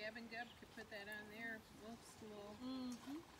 Gab and Gub could put that on there. Looks a little